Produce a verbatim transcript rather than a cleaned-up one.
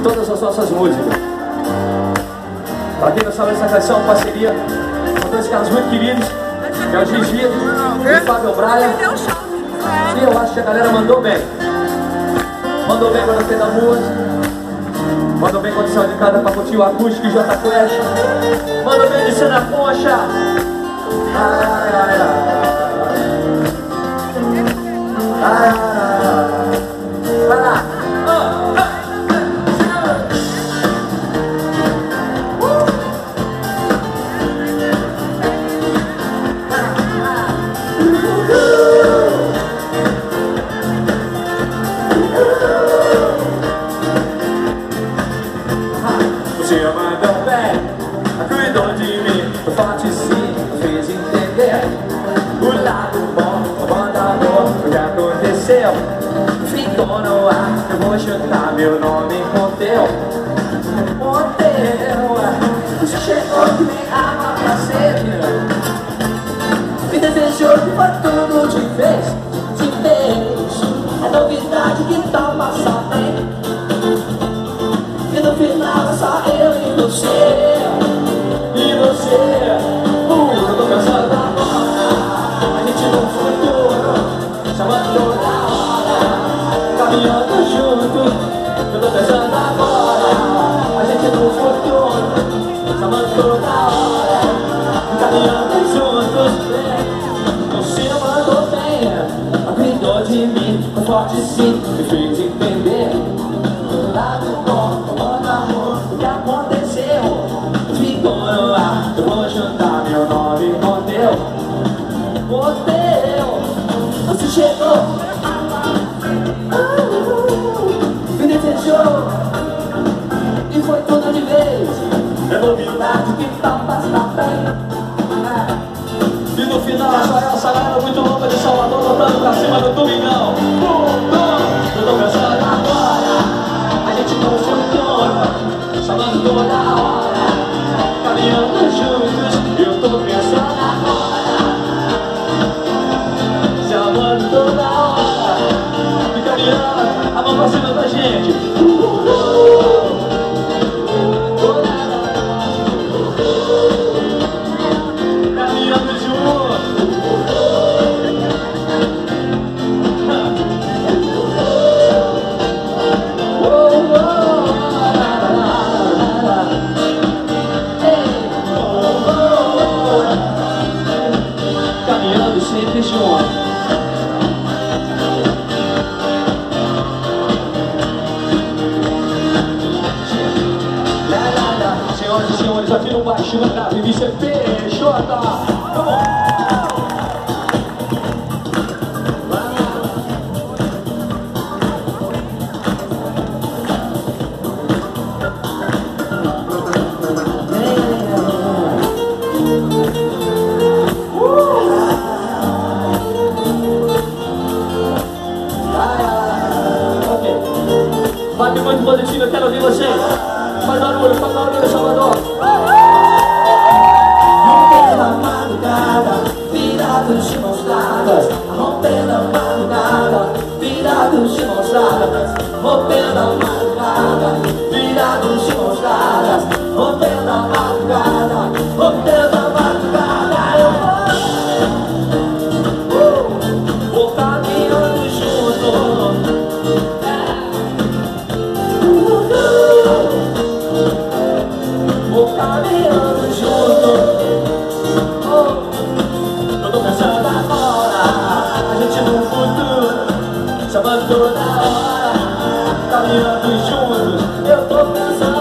todas as nossas músicas. Pra quem não sabe, essa canção é uma parceria com dois caras muito queridos, que é o Gigi e o Fábio Braia. E eu acho que a galera mandou bem. Mandou bem quando fez a música. Mandou bem quando saiu de casa pra curtir o acústico e J Quest. Mandou bem de ser na concha. Ai, ai, ai, ai. Ai, ai, ai. Vai lá. Você mandou bem, cuidou de mim, forte sim, fez entender o lado bom, o bando amor, o que aconteceu. Ficou no ar, eu vou chutar meu nome com teu, com teu. Você chegou que nem arma pra sempre, me desejou que foi tudo de vez, de vez. É novidade que tal passar bem. E no final é só eu e você, e você. Uh, eu tô pensando agora, a gente no futuro, chamando toda hora, caminhando juntos. Eu tô pensando agora, a gente no futuro, chamando toda hora, caminhando juntos. Você mandou bem, cuidou de mim, foi forte sim, me fez entender o lado bom. O que aconteceu? Ficou no ar. Eu vou juntar meu nome com teu, com teu. Você chegou, me desejou, e foi tudo de vez. É novidade que tal passar bem. E no final só essa galera muito louca de Salvador, voltando pra cima do Domingão. Eu tô pensando agora, a gente não funciona, chamando toda hora, caminhando juntos. Eu tô pensando agora, chamando toda hora, e caminhando, a mão pra cima da gente. Uh, uh, caminhando juntos. Caminhando sempre junto. Senhoras e senhores, aqui no baixo da grave, V C P J. Vamos! Vibe muito positivo, eu quero ouvir vocês. Faz barulho, faz barulho, Salvador. Rompendo a madrugada, virados de mãos dadas. Rompendo a madrugada, virados de mãos dadas. Rompendo a madrugada, virados de mãos dadas. Rompendo a madrugada, rompendo a madrugada. Eu vou, vou caminhando junto. Vou caminhando junto. Oh, eu tô pensando agora, a gente no futuro, chamando toda hora, caminhando juntos. Eu tô pensando